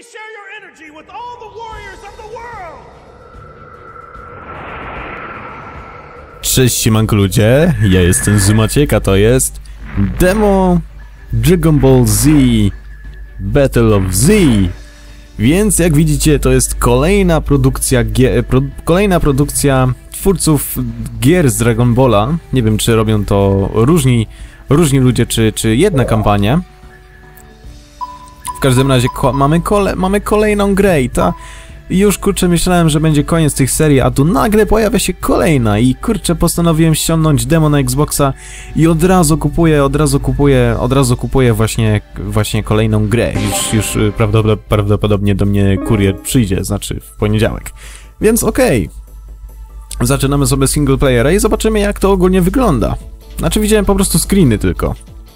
share your energy with all the warriors of the world! Cześć siemanko ludzie, ja jestem Zumaciek, a to jest demo Dragon Ball Z Battle of Z. Więc jak widzicie, to jest kolejna produkcja twórców gier z Dragon Balla. Nie wiem, czy robią to różni ludzie, czy jedna kampania. W każdym razie mamy kolejną grę i już kurczę myślałem, że będzie koniec tych serii, a tu nagle pojawia się kolejna i kurczę postanowiłem ściągnąć demo na Xboxa i od razu kupuję właśnie kolejną grę. Już prawdopodobnie do mnie kurier przyjdzie, znaczy w poniedziałek. Więc okej. Zaczynamy sobie single playera i zobaczymy, jak to ogólnie wygląda. Znaczy widziałem po prostu screeny tylko.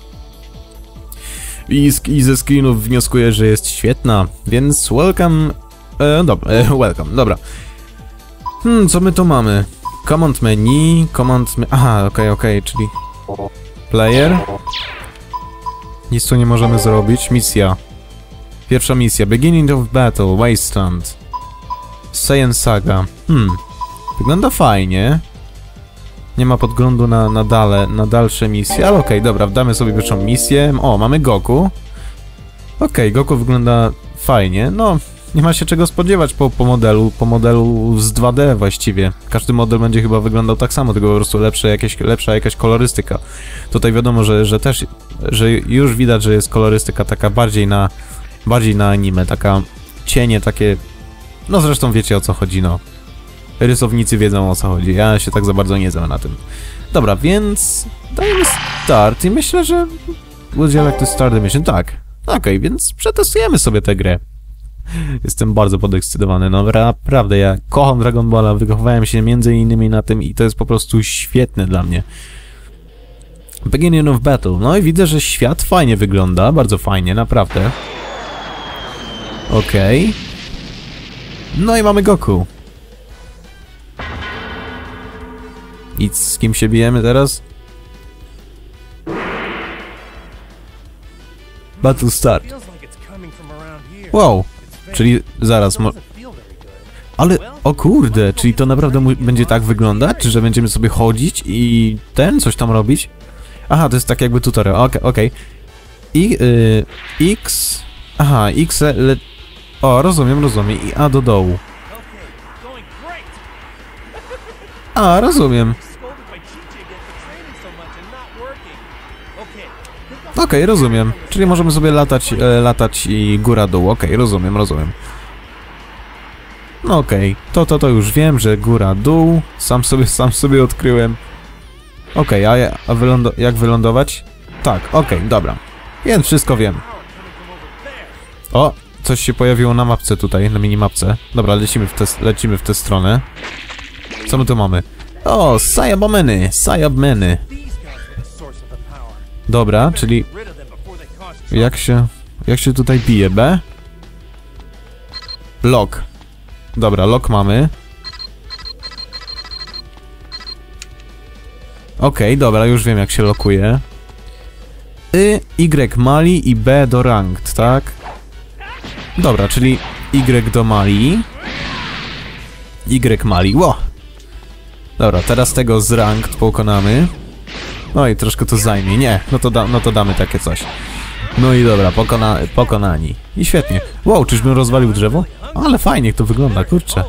I ze screenów wnioskuję, że jest świetna, więc welcome. Welcome, dobra. Co my tu mamy? Command menu, aha, okej, czyli player. Nic tu nie możemy zrobić. Misja. Pierwsza misja. Beginning of battle, Wasteland. Saiyan Saga. Wygląda fajnie. Nie ma podglądu na dalsze misje, ale okej, dobra, damy sobie pierwszą misję. O, mamy Goku. Okej, Goku wygląda fajnie, no. Nie ma się czego spodziewać po modelu z 2D właściwie. Każdy model będzie chyba wyglądał tak samo, tylko po prostu lepsza jakaś kolorystyka. Tutaj wiadomo, że już widać, że jest kolorystyka taka bardziej na anime, taka cienie takie... No zresztą wiecie, o co chodzi, no. Rysownicy wiedzą, o co chodzi, ja się tak za bardzo nie znam na tym. Dobra, więc dajemy start i myślę, że... Would you like to start the mission? Tak. Okej, więc przetestujemy sobie tę grę. Jestem bardzo podekscytowany, no naprawdę, ja kocham Dragon Balla, wychowałem się między innymi na tym i to jest po prostu świetne dla mnie. Beginning of battle, no i widzę, że świat fajnie wygląda, bardzo fajnie, naprawdę. Okej. No i mamy Goku. I z kim się bijemy teraz? Battle start. Wow. Czyli zaraz ale, o kurde, czyli to naprawdę będzie tak wyglądać? Czy że będziemy sobie chodzić i coś tam robić? Aha, to jest tak jakby tutorial, okej. I, X... Aha, X... O, rozumiem. I A do dołu. A, rozumiem. Okej, rozumiem. Czyli możemy sobie latać i góra-dół. Okej, rozumiem. No okej, to już wiem, że góra-dół. Sam sobie odkryłem. Okej, a jak wylądować? Tak, okej, dobra. Więc wszystko wiem. O, coś się pojawiło na mapce tutaj, na minimapce. Dobra, lecimy w tę stronę. Co my tu mamy? O, Saiyabmeny. Dobra, czyli... Jak się tutaj bije? B? Lock. Dobra, lock mamy. Okej, dobra, już wiem, jak się lokuje. Y Mali i B do ranked, tak? Dobra, czyli Y do Mali. Y Mali, ło! Dobra, teraz tego z ranked pokonamy. No i troszkę to zajmie. Nie, no to damy takie coś. No i dobra, pokonani. I świetnie. Wow, czyżbym rozwalił drzewo? Ale fajnie to wygląda, kurczę.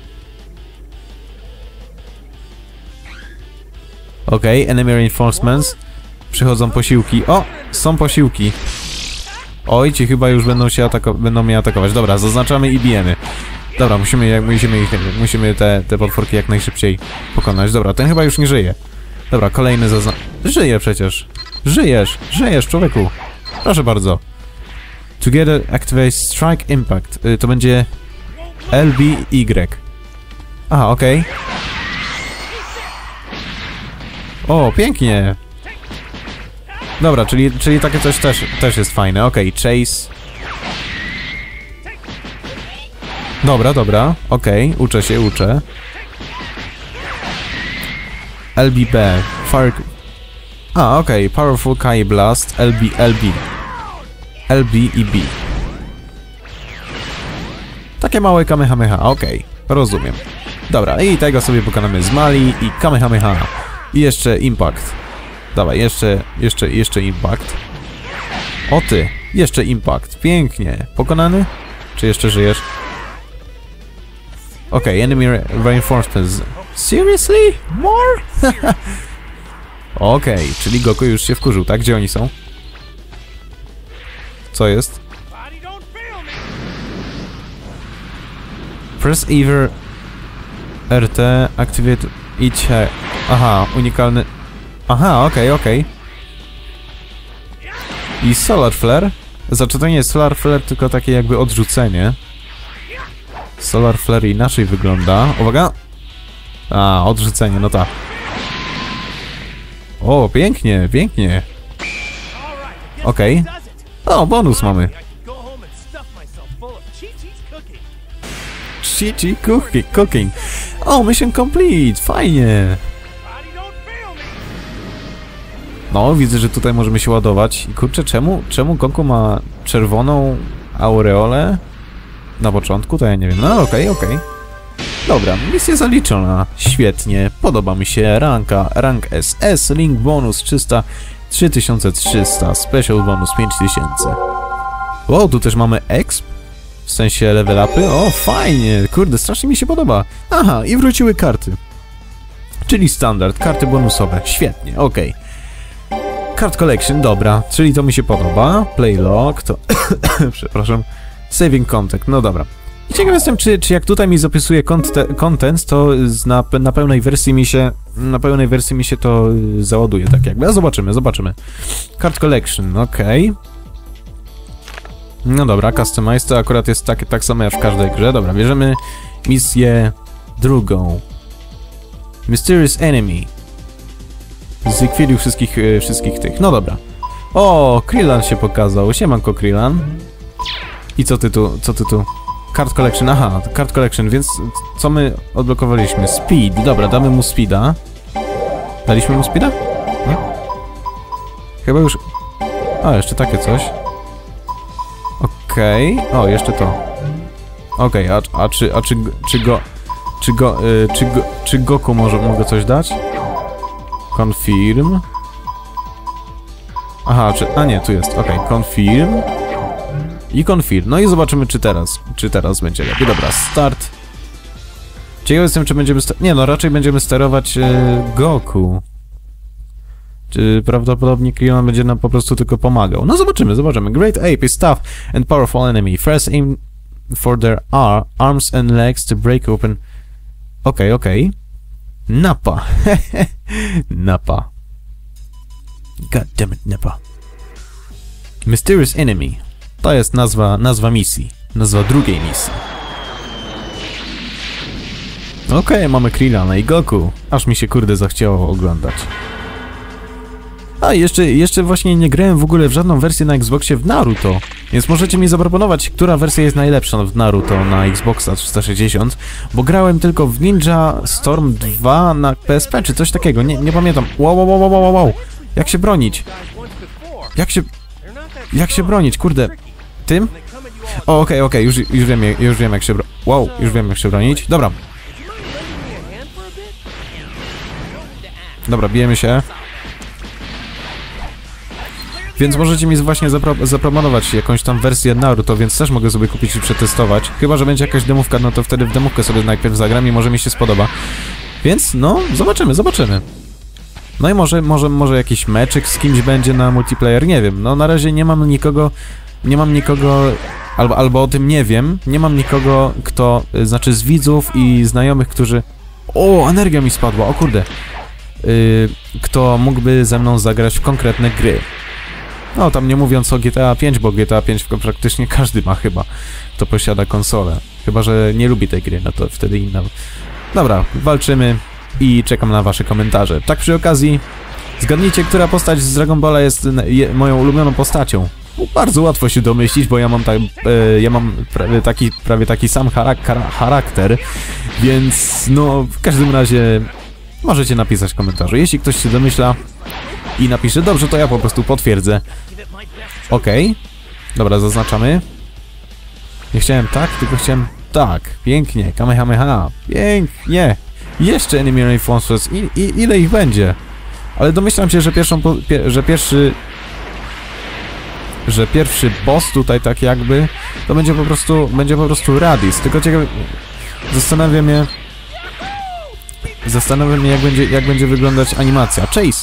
Okej, enemy reinforcements. Przychodzą posiłki. O, są posiłki. Oj, ci chyba już będą mnie atakować. Dobra, zaznaczamy i bijemy. Dobra, musimy te potworki jak najszybciej pokonać. Dobra, ten chyba już nie żyje. Dobra, kolejny Żyje przecież. Żyjesz, człowieku. Proszę bardzo. Together activate strike impact. To będzie LBY. Aha, okej. O, pięknie. Dobra, czyli takie coś też jest fajne. Okej, chase. Dobra. Okej, uczę. LBB. Fire... A, okej. Powerful Kai Blast. LB i B. Takie małe kamehameha, okej, rozumiem. Dobra, i tego sobie pokonamy z Mali i kamehameha. I jeszcze impact. Dawaj, jeszcze impact. O ty, jeszcze impact, pięknie. Pokonany? Czy jeszcze żyjesz? Okej, enemy reinforcements. Seriously? More? Okej, czyli Goku już się wkurzył, tak? Gdzie oni są? Co jest? Press either RT, activate each... Aha, unikalny... Aha, okej. I Solar Flare? Znaczy to nie jest Solar Flare, tylko takie jakby odrzucenie. Solar Flare inaczej wygląda. Uwaga! A, odrzucenie, no tak. O, pięknie. Okej. O, bonus mamy. Chi cooking. O, mission complete, fajnie. No, widzę, że tutaj możemy się ładować. I kurczę, czemu Goku ma czerwoną aureolę na początku? To ja nie wiem. No, okej. Dobra, misja zaliczona. Świetnie, podoba mi się. Rank SS, link bonus 3300, special bonus 5000. Wow, tu też mamy exp. W sensie level upy. O, fajnie, kurde, strasznie mi się podoba. Aha, i wróciły karty. Czyli standard, karty bonusowe. Świetnie, okej. Card collection, dobra, czyli to mi się podoba. Play log, to... Przepraszam. Saving contact, no dobra. I ciekaw jestem, czy jak tutaj mi zapisuje content, to na pełnej wersji mi się to załaduje, tak jakby. A zobaczymy. Card collection, okej. No dobra, customize to akurat jest tak samo jak w każdej grze. Dobra, bierzemy misję drugą. Mysterious Enemy. Zlikwiduj wszystkich tych. No dobra. O, Krillan się pokazał. Siemanko, Krillan. I co ty tu? Card collection, aha, card collection, więc co my odblokowaliśmy? Speed, dobra, damy mu speeda. Daliśmy mu speeda? Nie? Chyba już... A, jeszcze takie coś. Okej. O, jeszcze to. Okej, czy Goku mogę coś dać? Confirm. Aha, a nie, tu jest, okej, confirm. I confirm. No i zobaczymy, czy teraz będzie lepiej. Dobra, start. Ciekaw jestem, czy będziemy... Nie, no raczej będziemy sterować Goku. Czy prawdopodobnie Krillan będzie nam po prostu tylko pomagał. No zobaczymy. Great Ape is tough and powerful enemy. First aim for their arms and legs to break open... Okej. Nappa. Nappa. God damn it, Nappa. Mysterious Enemy. To jest nazwa misji. Nazwa drugiej misji. Okej, mamy Krillana i Goku. Aż mi się kurde zachciało oglądać. A, jeszcze właśnie nie grałem w ogóle w żadną wersję na Xboxie w Naruto. Więc możecie mi zaproponować, która wersja jest najlepsza w Naruto na Xboxa 360. Bo grałem tylko w Ninja Storm 2 na PSP, czy coś takiego. Nie pamiętam. Wow. Jak się bronić? Jak się bronić, kurde? Tym? O, okej, już wiem jak się Wow, już wiem jak się bronić. Dobra, bijemy się. Więc możecie mi właśnie zaproponować jakąś tam wersję Naruto, więc też mogę sobie kupić i przetestować. Chyba że będzie jakaś demówka, no to wtedy w demówkę sobie najpierw zagram i może mi się spodoba. Więc, no, zobaczymy. No i może jakiś meczyk z kimś będzie na multiplayer, nie wiem. No na razie nie mam nikogo, albo o tym nie wiem. Nie mam nikogo, kto, znaczy z widzów i znajomych, którzy... O, energia mi spadła, o kurde. Kto mógłby ze mną zagrać w konkretne gry. No, tam nie mówiąc o GTA 5, bo GTA 5 praktycznie każdy ma chyba, kto posiada konsolę. Chyba że nie lubi tej gry, no to wtedy inna. Dobra, walczymy i czekam na wasze komentarze. Tak przy okazji, zgadnijcie, która postać z Dragon Balla jest moją ulubioną postacią. Bardzo łatwo się domyślić, bo ja mam prawie taki sam charakter, więc no w każdym razie możecie napisać w komentarzu. Jeśli ktoś się domyśla i napisze, dobrze, to ja po prostu potwierdzę. Okej. Dobra, zaznaczamy. Nie chciałem tak, tylko chciałem... Tak, pięknie, Kamehameha, pięknie. Jeszcze Enemy Reinforcements, ile ich będzie? Ale domyślam się, że pierwszy boss tutaj tak jakby, to będzie po prostu Raditz, tylko ciekawe, zastanawiam mnie jak będzie wyglądać animacja. Chase!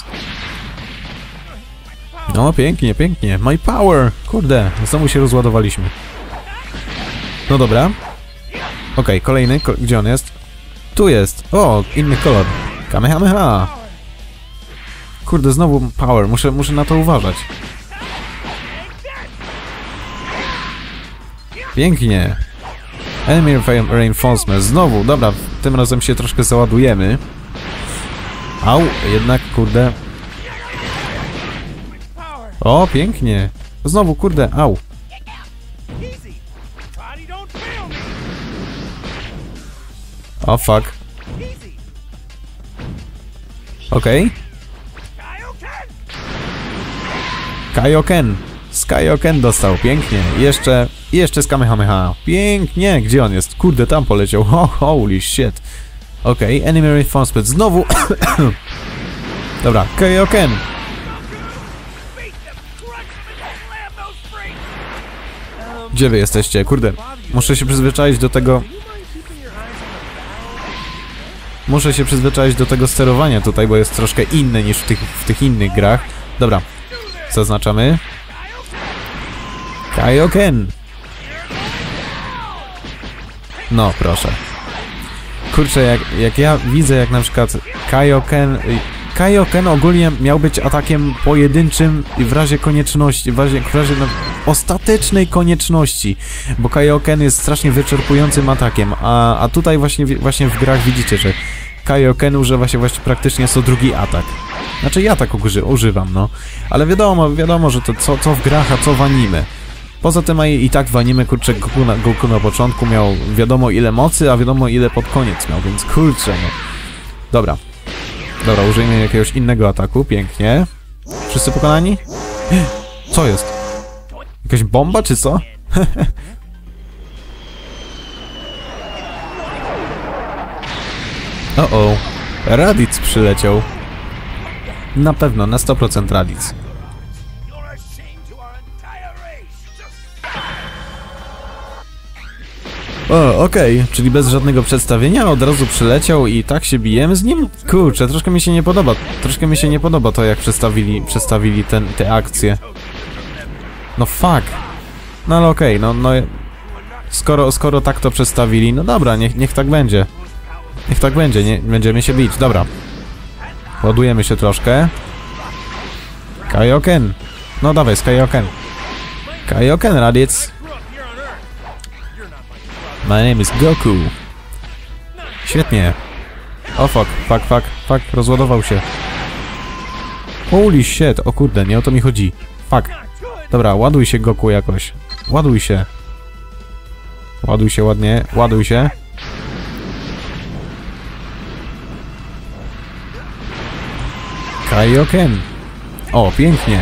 No, pięknie, pięknie. My power! Kurde, znowu się rozładowaliśmy. No dobra. Okej, kolejny, gdzie on jest? Tu jest! O, inny kolor. Kamehameha! Kurde, znowu power, muszę na to uważać. Pięknie. Enemy Reinforcement, znowu, dobra, tym razem się troszkę załadujemy. Au, jednak, kurde. O, pięknie. Znowu, kurde, au. O, fuck. Okej. Kaioken. Kaioken dostał, pięknie. Jeszcze z Kamehameha. Pięknie. Gdzie on jest? Kurde, tam poleciał. Holy shit. Okej, Enemy Reinforcement. Znowu. Dobra, Kaioken. Gdzie wy jesteście? Kurde, muszę się przyzwyczaić do tego... Muszę się przyzwyczaić do tego sterowania tutaj, bo jest troszkę inne niż w tych innych grach. Dobra, zaznaczamy. Kaioken. No, proszę. Kurczę, jak ja widzę, jak na przykład Kaioken ogólnie miał być atakiem pojedynczym w razie konieczności, w razie ostatecznej konieczności, bo Kaioken jest strasznie wyczerpującym atakiem, a tutaj właśnie w grach widzicie, że Kaioken używa się właśnie praktycznie co drugi atak. Znaczy ja tak używam, no. Ale wiadomo, że to co w grach, a co w anime. Poza tym i tak w anime, kurczę, Goku na początku miał wiadomo ile mocy, a wiadomo ile pod koniec miał, więc kurczę, no. Dobra, użyjmy jakiegoś innego ataku, pięknie. Wszyscy pokonani? Co jest? Jakaś bomba, czy co? O, Raditz przyleciał. Na pewno, na 100% Raditz. O, okej, czyli bez żadnego przedstawienia od razu przyleciał i tak się bijemy z nim? Kurczę, troszkę mi się nie podoba to, jak przedstawili te akcje. No fuck. No ale okej, no skoro tak to przedstawili, no dobra, niech tak będzie. Niech tak będzie, nie będziemy się bić, dobra. Ładujemy się troszkę. Kaioken. No dawaj, z Kaioken. Kaioken, Raditz. My name is Goku. Świetnie. O fuck, rozładował się. Holy shit, o kurde, nie o to mi chodzi. Fuck. Dobra, ładuj się, Goku, jakoś. Ładuj się. Ładuj się ładnie, ładuj się. Kaioken. O, pięknie.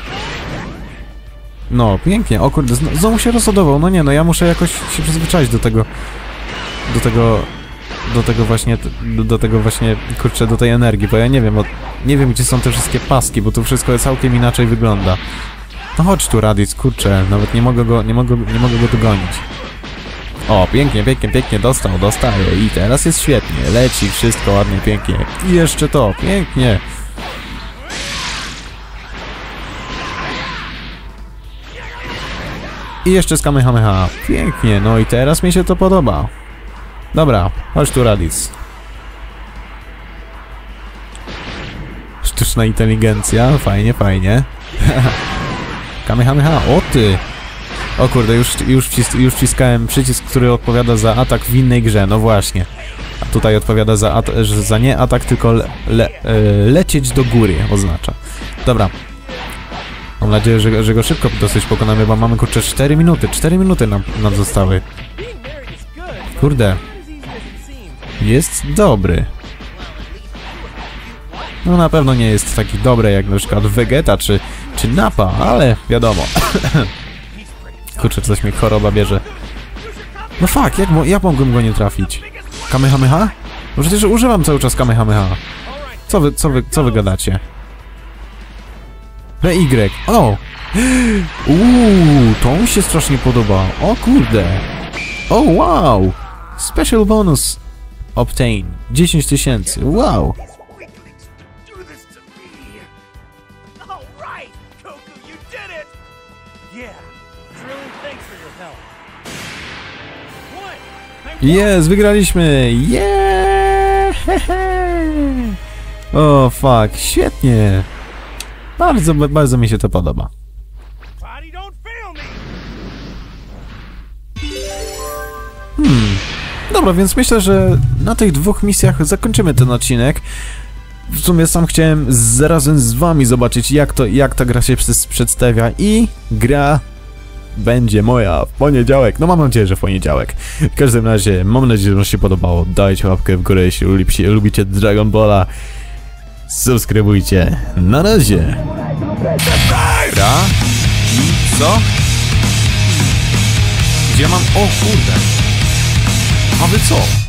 No, pięknie. O kurde, znowu się rozładował. No nie, no ja muszę jakoś się przyzwyczaić do tego, kurczę, do tej energii, bo ja nie wiem, gdzie są te wszystkie paski, bo tu wszystko całkiem inaczej wygląda. No chodź tu, Raditz, kurczę, nawet nie mogę go dogonić. O, pięknie, dostaje i teraz jest świetnie, leci wszystko ładnie, pięknie. I jeszcze to, pięknie. I jeszcze z Kamehameha. Pięknie, no i teraz mi się to podoba. Dobra, chodź tu, Raditz. Sztuczna inteligencja, fajnie. Kamehameha, o ty! O kurde, już wciskałem przycisk, który odpowiada za atak w innej grze, no właśnie. A tutaj odpowiada za nie atak, tylko lecieć do góry oznacza. Dobra. Mam nadzieję, że go szybko dosyć pokonamy, bo mamy kurczę 4 minuty. 4 minuty nam zostały. Kurde. Jest dobry. No na pewno nie jest taki dobry jak na przykład Vegeta czy Nappa, ale wiadomo. Kurczę, coś mnie choroba bierze. No fuck, jak mogłem go nie trafić? Kamehameha? No przecież używam cały czas Kamehameha. Co wy gadacie? Y. O! To mi się strasznie podoba. O kurde. O wow! Special bonus obtain. 10 000. Wow! Do this to me. All right, Goku, you did it. Yeah, Krillin, thanks for your help. One. Jest, wygraliśmy! Yeah! O fuck, świetnie! Bardzo mi się to podoba. Body don't fail me. Dobra, więc myślę, że na tych 2 misjach zakończymy ten odcinek. W sumie sam chciałem zarazem z wami zobaczyć, jak ta gra się przedstawia i gra będzie moja w poniedziałek. No mam nadzieję, że w poniedziałek. W każdym razie, mam nadzieję, że wam się podobało. Dajcie łapkę w górę, jeśli lubicie Dragon Balla. Subskrybujcie. Na razie. Gra? Co? Gdzie mam... O kurde. A wy co?